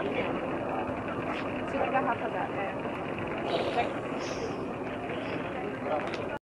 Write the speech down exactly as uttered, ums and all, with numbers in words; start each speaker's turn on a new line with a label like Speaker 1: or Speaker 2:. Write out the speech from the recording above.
Speaker 1: See like a half of that there. Check.